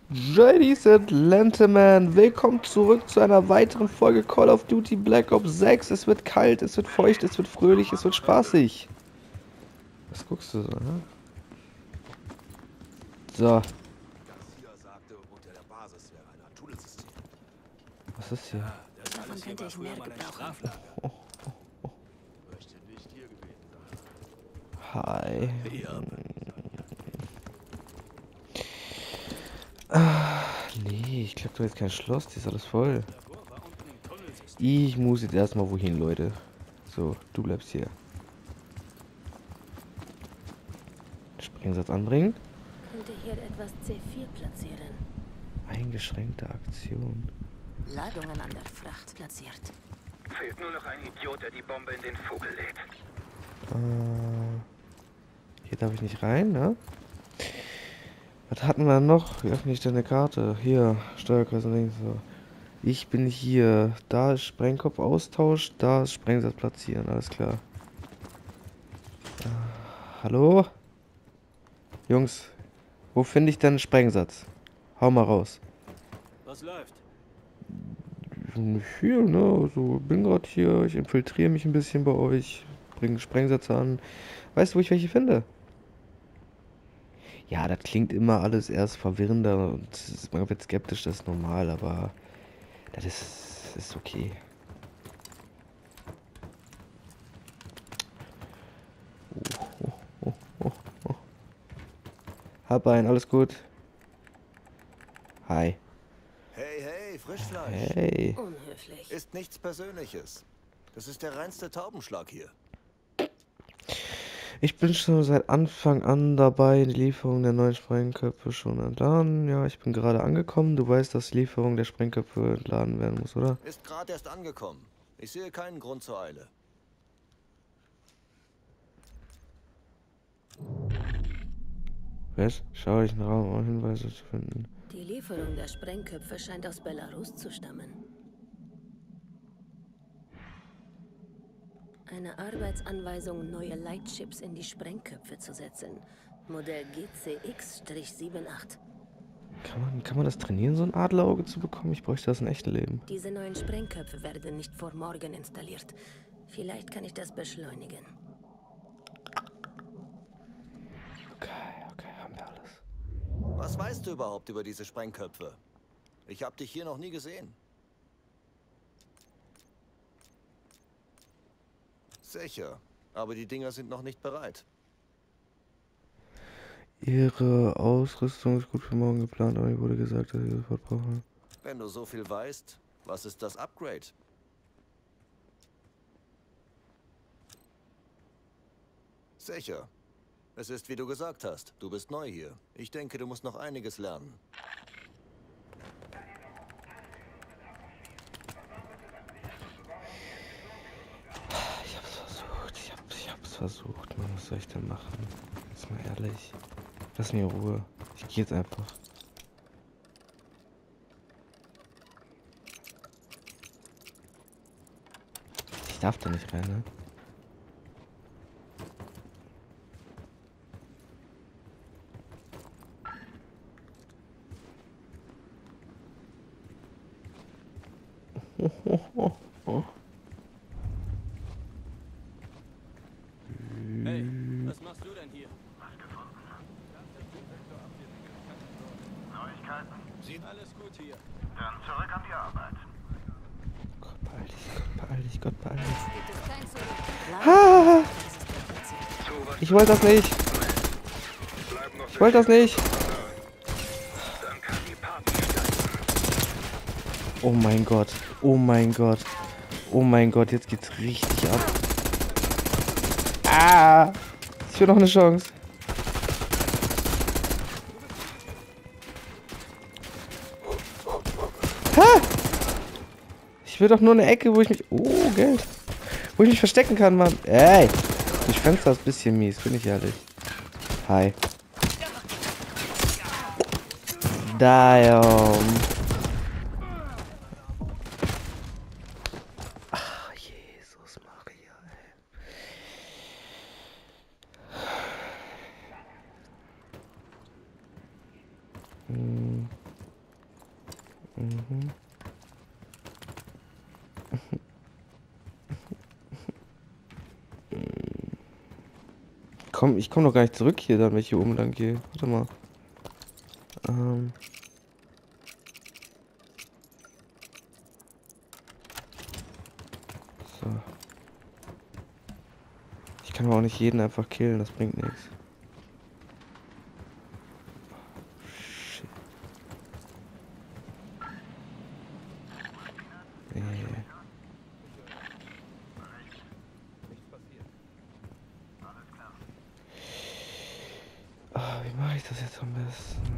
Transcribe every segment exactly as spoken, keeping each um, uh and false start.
Ladies and Gentlemen, willkommen zurück zu einer weiteren Folge Call of Duty Black Ops sechs. Es wird kalt, es wird feucht, es wird fröhlich, es wird spaßig. Was guckst du so, ne? So, Garcia sagte, unter der Basis wäre ein Tunnelsystem. was ist hier? Davon könnte ich mehr gebrauchen. Möchte nicht hier gewesen sein. Hi. Ja. Ah, nee, ich glaube, da ist kein Schloss, die ist alles voll. Ich muss jetzt erstmal wohin, Leute. So, du bleibst hier. Sprengsatz anbringen. Könnte hier etwas C vier platzieren. Eingeschränkte Aktion. Ladungen an der Fracht platziert. Fehlt nur noch ein Idiot, der die Bombe in den Vogel lädt. Äh, hier darf ich nicht rein, ne? Was hatten wir noch? Wie öffne ich denn eine Karte? Hier, Steuerkreis und links. So. Ich bin hier. Da ist Sprengkopf Austausch, da ist Sprengsatz platzieren, alles klar. Äh, hallo? Jungs, wo finde ich denn einen Sprengsatz? Hau mal raus. Was läuft? Nicht viel, ne? Also, bin gerade hier, ich infiltriere mich ein bisschen bei euch, bringe Sprengsätze an. Weißt du, wo ich welche finde? Ja, das klingt immer alles erst verwirrender und man wird skeptisch, das ist normal, aber das ist, ist okay. Oh, oh, oh, oh. Hab ein, alles gut. Hi. Hey, hey, Frischfleisch. Hey. Unhöflich. Ist nichts Persönliches. Das ist der reinste Taubenschlag hier. Ich bin schon seit Anfang an dabei, die Lieferung der neuen Sprengköpfe schon entladen. Ja, ich bin gerade angekommen. Du weißt, dass die Lieferung der Sprengköpfe entladen werden muss, oder? Ist gerade erst angekommen. Ich sehe keinen Grund zur Eile. Was? Schau ich einen Raum, um Hinweise zu finden. Die Lieferung der Sprengköpfe scheint aus Belarus zu stammen. Eine Arbeitsanweisung, neue Lightchips in die Sprengköpfe zu setzen. Modell G C X acht. Kann man, kann man das trainieren, so ein Adlerauge zu bekommen? Ich bräuchte das in echten Leben. Diese neuen Sprengköpfe werden nicht vor morgen installiert. Vielleicht kann ich das beschleunigen. Okay, okay, haben wir alles. Was weißt du überhaupt über diese Sprengköpfe? Ich habe dich hier noch nie gesehen. Sicher, aber die Dinger sind noch nicht bereit. Ihre Ausrüstung ist gut für morgen geplant, aber mir wurde gesagt, dass ich sofort brauche. Wenn du so viel weißt, was ist das Upgrade? Sicher. Es ist, wie du gesagt hast. Du bist neu hier. Ich denke, du musst noch einiges lernen. Ich hab's versucht, ich hab's, ich hab's versucht, Mann, was soll ich denn machen? Jetzt mal ehrlich. Lass mir in Ruhe. Ich geh jetzt einfach. Ich darf da nicht rein, ne? Hey, was machst du denn hier? Neuigkeiten? Sieht alles gut hier. Dann zurück an die Arbeit. Gott, beeil dich, Gott, beeil dich, Gott, beeil dich. Gibt es Tanks oder? Ah, So, was ich wollte das nicht. bleibt noch Ich wollte das nicht. Dann kann die Party starten. Oh mein Gott. Oh mein Gott. Oh mein Gott, jetzt geht's richtig ab. Ah! Ich will noch eine Chance. Ha! Ich will doch nur eine Ecke, wo ich mich... Oh, Geld. Wo ich mich verstecken kann, Mann. Ey! Das Fenster ist ein bisschen mies, bin ich ehrlich. Hi. Damn. Ach, Jesus Maria, ey. Hm. Mhm. Komm, ich komme doch gar nicht zurück hier, dann, wenn ich hier oben lang gehe. Warte mal. Ähm. So. Ich kann aber auch nicht jeden einfach killen, das bringt nichts. Shit. Nee. Ah, wie mache ich das jetzt am besten?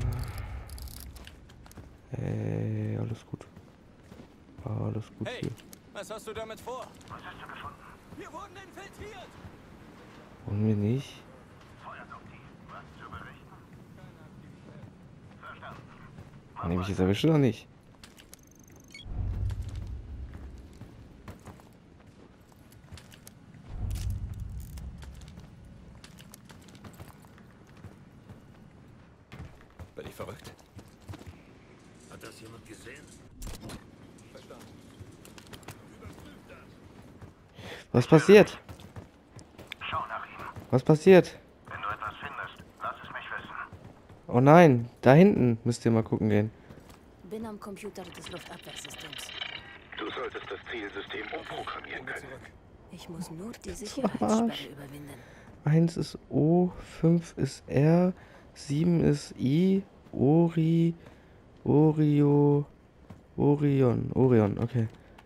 Ey, alles gut. Alles gut Hey, hier. was hast du damit vor? Was hast du gefunden? Wir wurden infiltriert! Und mir nicht. Feuert auf die. Was zu berichten? Verstanden. Nehme ich jetzt erwischt oder nicht? Bin ich verrückt? Hat das jemand gesehen? Verstanden. Was passiert? Schau nach ihm. Was passiert? Wenn du etwas findest, lass es mich wissen. Oh nein, da hinten müsst ihr mal gucken gehen. Bin am Computer des Luftabwehrsystems. Du solltest das Zielsystem umprogrammieren können. Ich muss nur die Sicherheitssperre überwinden. eins ist O, fünf ist R, sieben ist I, Ori, Orio, Orion, Orion, okay.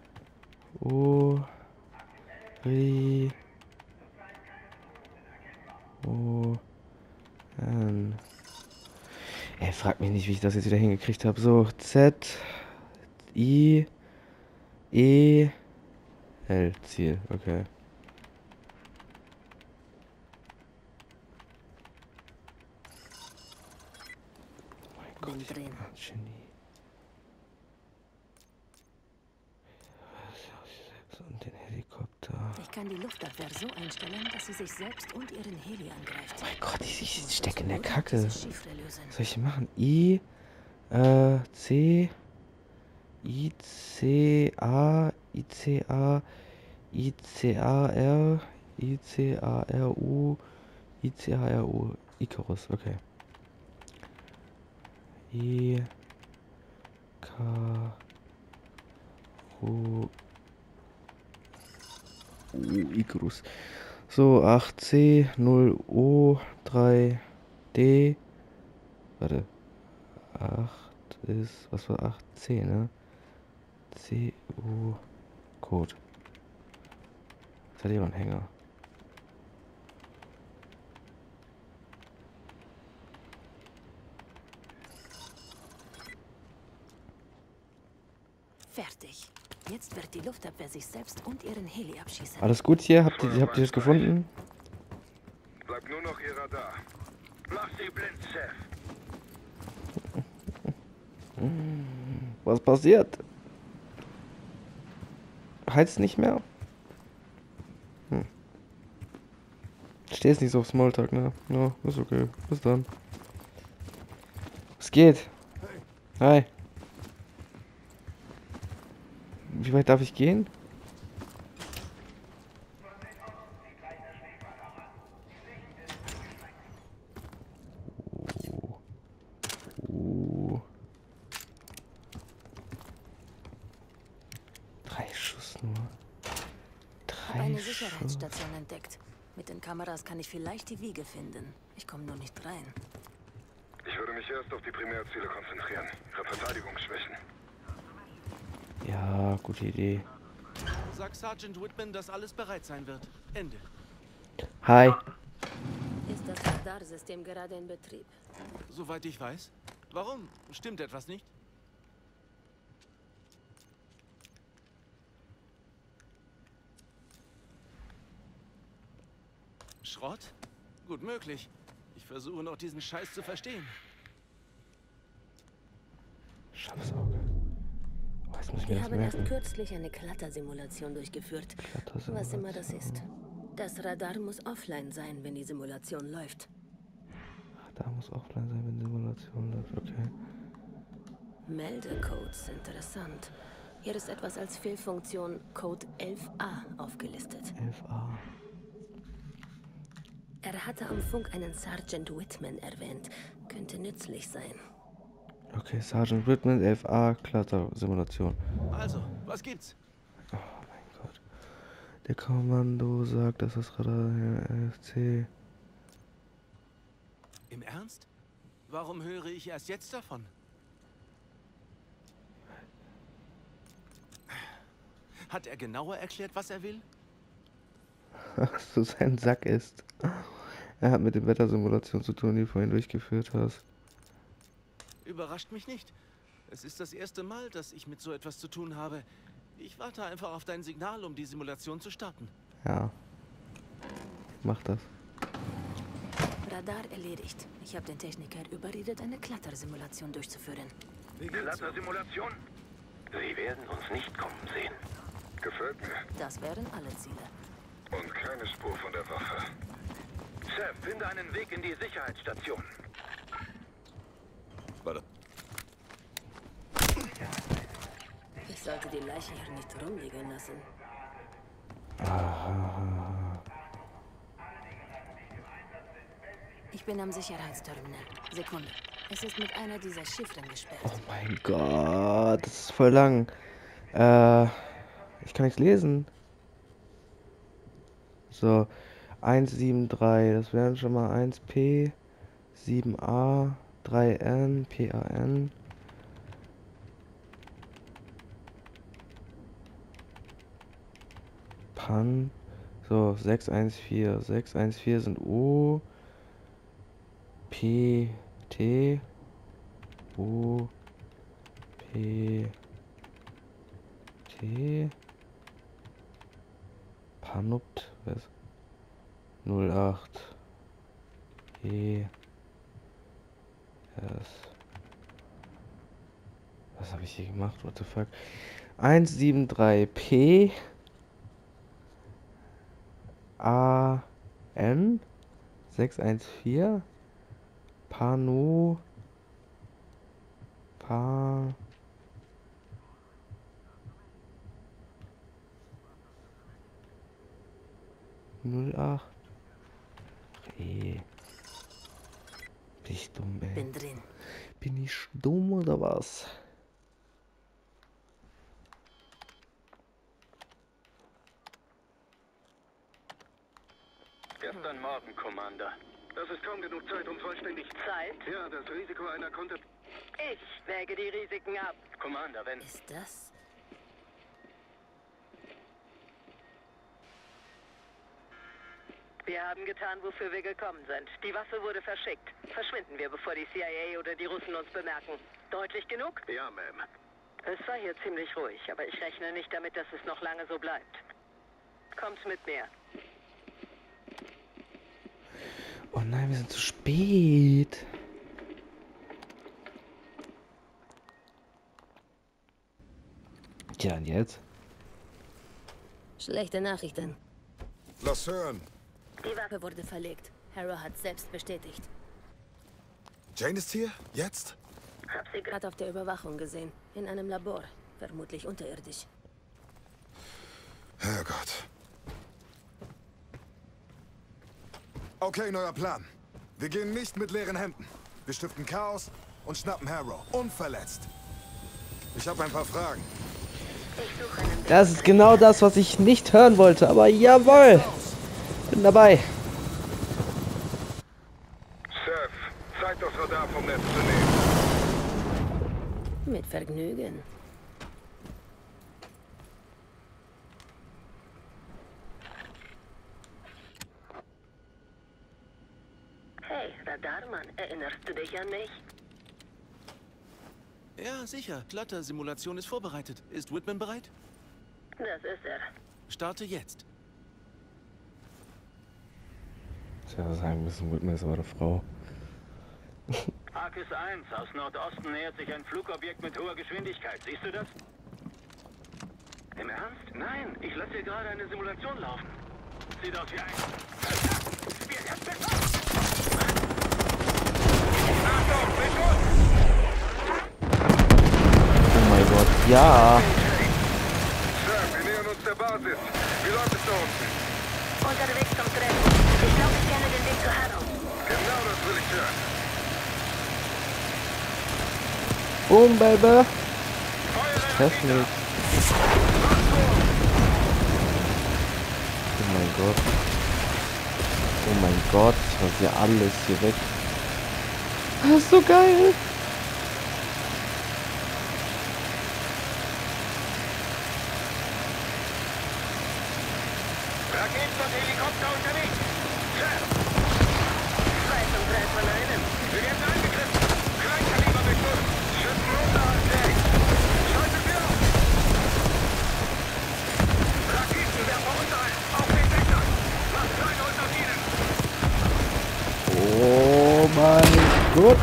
Ori, O, N. Ey, frag mich nicht, wie ich das jetzt wieder hingekriegt habe. So, Z, I, E, L, Ziel, okay. Bin drin. Genie. Und den Helikopter. Ich kann die Luftabwehr so einstellen, dass sie sich selbst und ihren Heli angreift. Mein Gott, ich, ich muss stecke in dazu der nur Kacke. diese Was Chiffre lösen. soll ich machen? I, äh, C, I, C, A, I, C, A, I, C, A, R, I, C, A, R, U, I, C, A, R, U, Icarus, okay. I, K, U, U, Icarus. So, acht C, null O, drei D. Warte. acht ist, was war acht C, ne? C, U, Code. Das hat jemand einen Hänger. Fertig. Jetzt wird die Luftabwehr sich selbst und ihren Heli abschießen. Alles gut hier? Habt ihr, habt ihr das gefunden? Bleibt nur noch ihr Radar. Mach sie blind, Chef. Was passiert? Heizt nicht mehr? Hm. Stehst nicht so auf Smalltalk, ne? Ja, ist okay. Bis dann. Was geht? Hi. Wie weit darf ich gehen? Oh. Oh. Drei Schuss nur. Drei Eine Schuss. Sicherheitsstation entdeckt. Mit den Kameras kann ich vielleicht die Wiege finden. Ich komme nur nicht rein. Ich würde mich erst auf die Primärziele konzentrieren. Ihre Verteidigung schwächen. Ja, gute Idee. Sag Sergeant Whitman, dass alles bereit sein wird. Ende. Hi. Ist das Radarsystem gerade in Betrieb? Soweit ich weiß. Warum? Stimmt etwas nicht? Schrott? Gut möglich. Ich versuche noch diesen Scheiß zu verstehen. Schamsauge. Oh, jetzt muss ich mir Wir das haben erst merken. kürzlich eine Klattersimulation durchgeführt. Was immer das ist. Das Radar muss offline sein, wenn die Simulation läuft. Da muss offline sein, wenn Simulation läuft, okay. Meldecodes, interessant. Hier ist etwas als Fehlfunktion Code elf a aufgelistet. elf a. Er hatte am Funk einen Sergeant Whitman erwähnt. Könnte nützlich sein. Okay, Sergeant Whitman, elf a, Klettersimulation. Also, was gibt's? Oh mein Gott. Der Kommando sagt, dass das Radar L F C. Im Ernst? Warum höre ich erst jetzt davon? Hat er genauer erklärt, was er will? Dass du sein Sack ist. Er hat mit den Wettersimulationen zu tun, die du vorhin durchgeführt hast. Überrascht mich nicht. Es ist das erste Mal, dass ich mit so etwas zu tun habe. Ich warte einfach auf dein Signal, um die Simulation zu starten. Ja. Mach das. Radar erledigt. Ich habe den Techniker überredet, eine Klettersimulation durchzuführen. Klettersimulation? Sie werden uns nicht kommen sehen. Gefällt mir. Das wären alle Ziele. Und keine Spur von der Waffe. Chef, finde einen Weg in die Sicherheitsstation. Warte. Ich sollte die Leiche hier nicht rumliegen lassen. Ich bin am Sicherheitsterminal. Sekunde. Es ist mit einer dieser Chiffren gesperrt. Oh mein Gott, das ist voll lang. Äh, ich kann nichts lesen. So, eins sieben drei, das wären schon mal eins P, sieben A, drei N, P A N. Pan. So, sechs eins vier. sechs eins vier sind O, P, T, O, P, T, Panupt, was? null acht, E, S. Was habe ich hier gemacht? What the fuck? eins sieben drei P, A, N, sechs eins vier, Pano, Pa, null acht, ey. Bin ich dumm, ey. Bin drin. Bin ich dumm oder was? Gestern Morgen, Commander. Das ist kaum genug Zeit, um vollständig... Zeit? Ja, das Risiko einer Konter... Ich wäge die Risiken ab. Commander, wenn... Ist das? Wir haben getan, wofür wir gekommen sind. Die Waffe wurde verschickt. Verschwinden wir, bevor die C I A oder die Russen uns bemerken. Deutlich genug? Ja, Ma'am. Es war hier ziemlich ruhig, aber ich rechne nicht damit, dass es noch lange so bleibt. Kommt mit mir. Oh nein, wir sind zu spät. Tja, und jetzt? Schlechte Nachrichten. Lass hören. Die Waffe wurde verlegt. Harrow hat selbst bestätigt. Jane ist hier? Jetzt? Hab sie gerade auf der Überwachung gesehen. In einem Labor. Vermutlich unterirdisch. Herrgott. Okay, neuer Plan. Wir gehen nicht mit leeren Händen. Wir stiften Chaos und schnappen Harrow. Unverletzt. Ich habe ein paar Fragen. Ich suche einen Weg. Das ist genau das, was ich nicht hören wollte, aber jawohl. Bin dabei. Chef, Zeit, das Radar vom Netz zu nehmen. Mit Vergnügen. Hey, Radarmann, erinnerst du dich an mich? Ja, sicher. Klettersimulation ist vorbereitet. Ist Whitman bereit? Das ist er. Starte jetzt. Tja, sagen müssen, Whitman ist aber eine Frau. Arkis eins, aus Nordosten nähert sich ein Flugobjekt mit hoher Geschwindigkeit. Siehst du das? Im Ernst? Nein, ich lasse hier gerade eine Simulation laufen. Sieht aus wie ein... Wir erst Achtung, mit uns! Ja. Sir, wir nähern uns der Basis. Wie läuft es da unten? Unterwegs zum Treffen. Ich glaube, ich kenne den Weg zu Harrow. Genau das will ich hören. Boom, Baby. Treff mich. Oh mein Gott. Oh mein Gott, was ist ja alles hier weg. Das ist so geil. Raketen und Helikopter unterwegs. Sir, Zwei zum drei von einem. wir werden angegriffen. Kleinkaliber Beschuss. Schützen runter als Deck. Schaltet sie auf. Raketenwerfer unterhalb. Auf den Dächern. Macht keine unter ihnen. Oh mein Gott.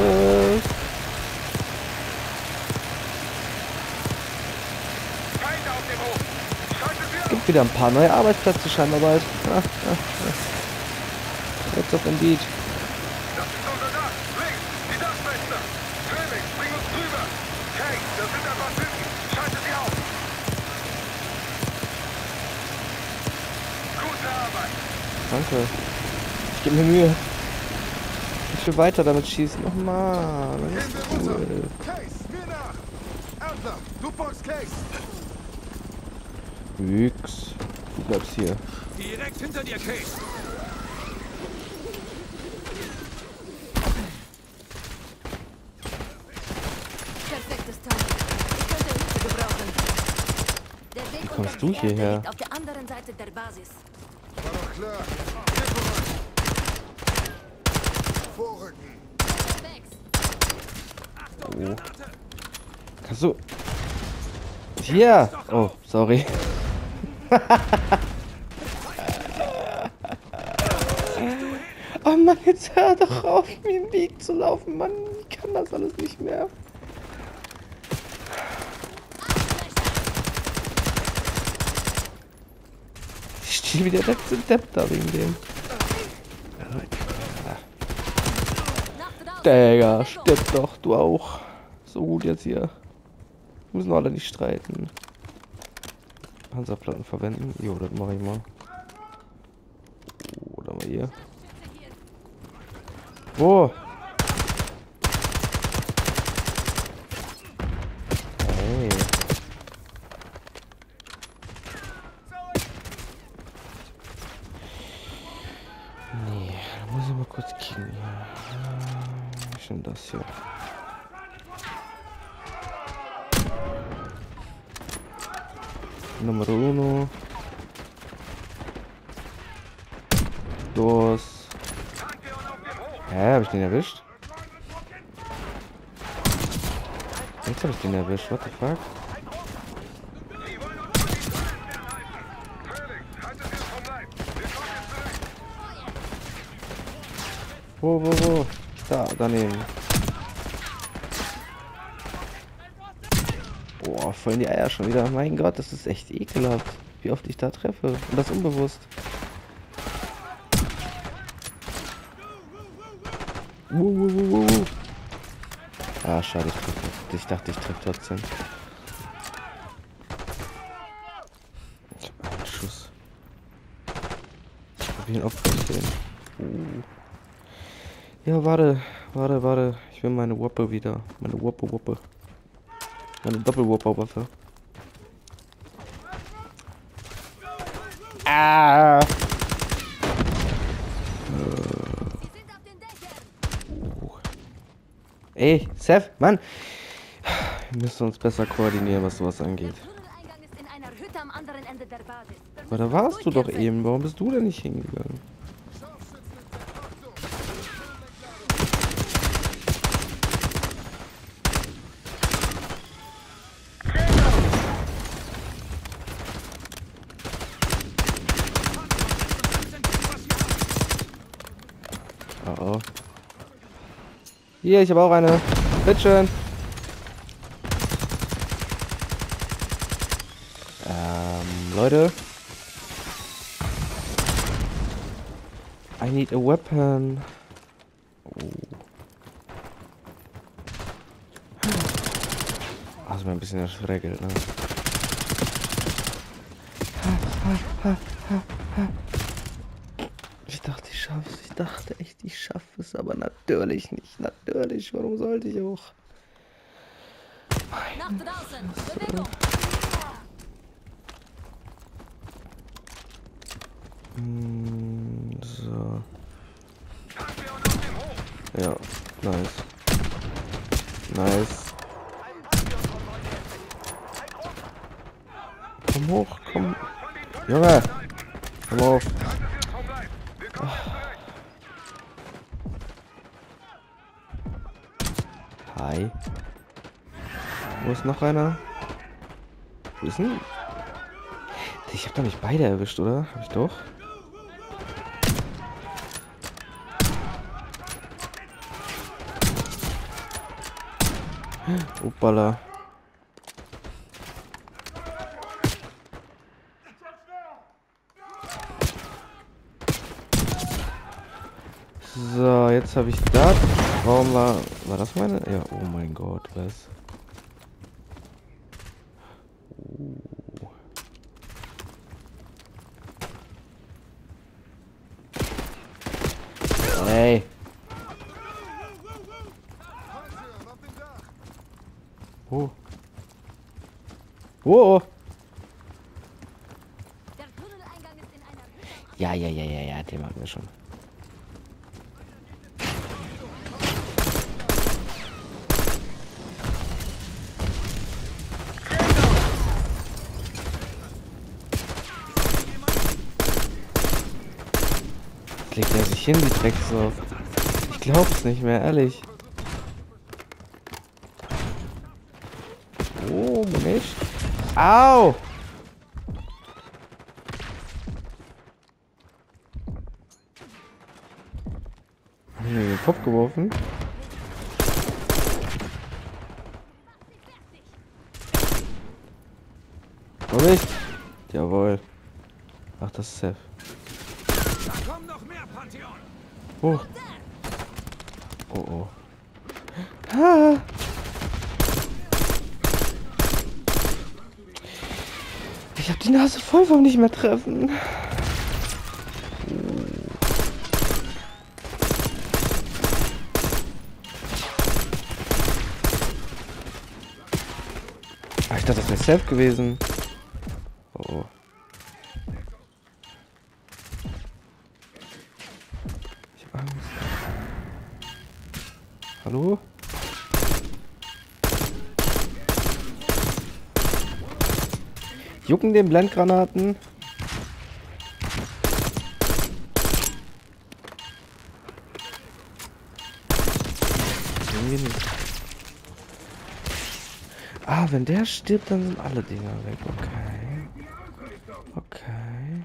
Feinde auf dem Hof. Schaltet sie auf. Gibt wieder ein paar neue Arbeitsplätze scheinbar bald. Ah, ah, ah. Jetzt auf Indeed. Das ist unser Dach. Links, die Dachfenster. Felix, bring uns drüber. Kate, das sind ein paar Typen. Schaltet sie auf. Gute Arbeit. Danke. Ich gebe mir Mühe. Ich will weiter damit schießen. Oh Mann, das Gehen ist wir runter. cool. Case, mir nach. Adler, du folgst Case. Nix. Du bleibst hier. Direkt hinter dir, Case. Perfektes Timing. Ich könnte Hilfe gebrauchen. Der Weg Wie kommst unter du die Erde hierher? liegt auf der anderen Seite der Basis. War doch klar. Hier voran. Vorrücken. Oh. Kannst du... Hier! Oh, sorry. Oh Mann, jetzt hör doch auf, mir im Weg zu laufen. Mann, ich kann das alles nicht mehr. Ich stehe wieder letzte Depp da wegen dem. Digga, stirb doch, du auch. So gut jetzt hier. Müssen wir alle nicht streiten. Panzerplatten verwenden. Jo, das mache ich mal. Oder mal hier. Wo? Hey. Nee, da muss ich mal kurz kicken. Ja. Schon das hier. Nummer uno. Dos. Hä, hab ich den erwischt? Jetzt hab ich den erwischt, what the fuck? Wo, wo, wo? Da, daneben. Boah, voll in die Eier schon wieder. Mein Gott, das ist echt ekelhaft, wie oft ich da treffe. Und das unbewusst. Uh, uh, uh, uh. Ah, schade, ich treffe. Ich dachte, ich treffe trotzdem. Ich hab einen Schuss. Ich hab hier ein Opfer stehen. Uh. Ja, warte, warte, warte. Ich will meine Waffe wieder. Meine Waffe, Waffe. Meine Doppelwaffe-Waffe. Ah! Ey, Seth, Mann! Wir müssen uns besser koordinieren, was sowas angeht. Tunneleingang ist in einer Hütte am anderen Ende der Basis. Aber da warst du doch eben. Warum bist du denn nicht hingegangen? Oh oh. Hier, ich habe auch eine. Bitteschön. Ähm, Leute. I need a weapon. Oh. Also mal ein bisschen erschreckelt, ne? Ich dachte, ich schaff's. Ich dachte echt, ich schaffe es, aber natürlich nicht. Natürlich, warum sollte ich auch? Nach draußen! Bewegung! Hm, so. Ja, nice. Nice. Komm hoch, komm. Junge! Komm auf. Hi. Wo ist noch einer? Wo ist denn? Ich hab doch nicht beide erwischt, oder? Hab ich doch? Uppala. So, jetzt habe ich das. Warum war... War das meine? Ja, oh mein Gott, was? Uh. Hey. Oh. Oh. Der Tunneleingang ist in einer Höhe. Ja, ja, ja, ja, ja, den machen wir schon. Legt er sich hin, die Drecksau. Ich glaub's nicht mehr, ehrlich. Oh, nicht. Au! Hab ich mir den Kopf geworfen? Oder nicht? Jawohl. Ach, das ist safe. Oh. Oh, oh. Ah. Ich hab die Nase voll vom nicht mehr treffen. Ah, ich dachte, das wäre safe gewesen. Oh, oh. Ich hab Angst. Hallo? Jucken den Blendgranaten. Irgendwie nicht. Ah, wenn der stirbt, dann sind alle Dinger weg. Okay. Okay.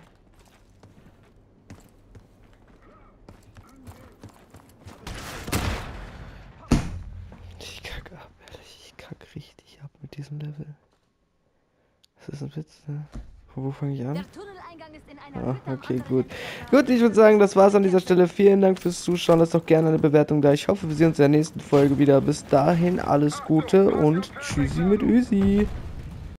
Ich kack ab, ehrlich. Ich kack richtig ab mit diesem Level. Das ist ein Witz, ne? Wo, wo fange ich an? Der Tunneleingang ist in einer Ah, Hütte am okay, anderen gut. Ende. Gut, ich würde sagen, das war's an dieser Stelle. Vielen Dank fürs Zuschauen. Lasst doch gerne eine Bewertung da. Ich hoffe, wir sehen uns in der nächsten Folge wieder. Bis dahin alles Gute und tschüssi mit Üsi.